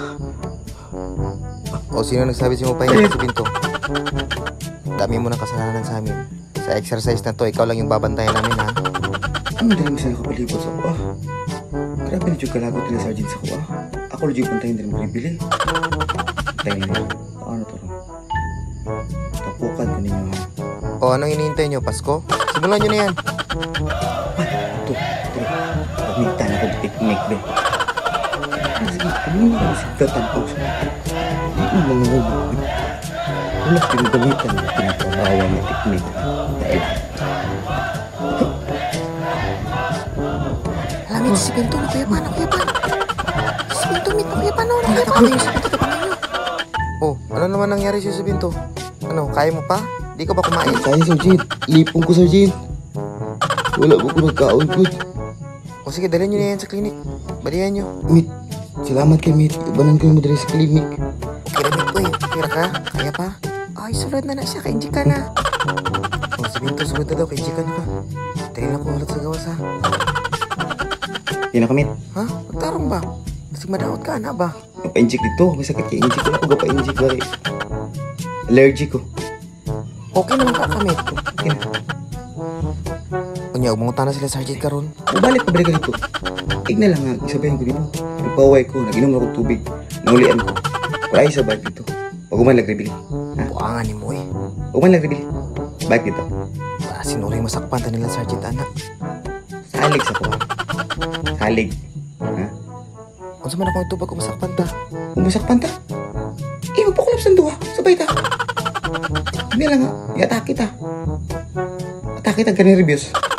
O sino nagsabi sa'yo pahinga sa pinto? Dami mo ng kasalanan sa amin. Sa exercise na to, ikaw lang yung babantayan namin, ha? Ano dahil sa nakapalibot sa ko Grabe na dyan kalagot nila Sergeant sa ko Ako lang dyan pantayin din maribili. Tayo na yun. Paano to ron? Tapukan ko ninyo ha. O anong hinihintay nyo, Pasko? Simulan nyo na yan. Ito. Pagmintan ako picnic be. Sige, kanina lang si tatangkog sa mga. Hindi mo mga hubo. Wala pinagamitan na pinatrabawan na picnic. Dahil Alamit si Pinto, nakuyapan. Si Pinto, nakuyapan. Nakita ko yung si Pinto, tapangan nyo. Oh, ano naman nangyari siya sa Pinto? Ano, kaya mo pa? Di ka ba kumain? kaya Sergeant. Lipong ko Sergeant. Wala ko nagkaon ko. O sige, dalhin nyo na yan sa klinik. Balihan nyo. Mit, salamat kay Mit. Ibanan ko yung madali sa klinik. Okay na, Mit, Pira ka? Kaya pa? Ay, sulod na siya. Kainjik ka na. O, si Pinto, sulod na daw. Kainjik ka na ka. Dali lang ko ulit sa gawas, ha? Yan ako, Mit. Ha? Magtarong ba? Kasi madaot ka, na ba? Gapa-injik dito. May sakit kay injik. Wala ko gapa-injik. Allergic ko. Okay naman ka, Mit. Okay na. Unya, umungutan na sila, Sergeant karon. Bumalik pa balik dito. Tignan lang nga. Sabihin ko dito. Nagpaway ko. Nag-inom ako tubig. Naulian ko. Para ay sa bike dito. Pag uman nagribili. Ha? Buangan ni mo, Uman nagribili. Bike dito. Sinuring masakpan ta nila, Sergeant, anak. Salig sa kuha. Salig. Ha? Kung sa man akong ito pag umasakpan ta. Umasakpan ta. Magpakulap sa duha. Sabay ta. Hindi lang nga. Atake ta. Atake ta ka nervyos.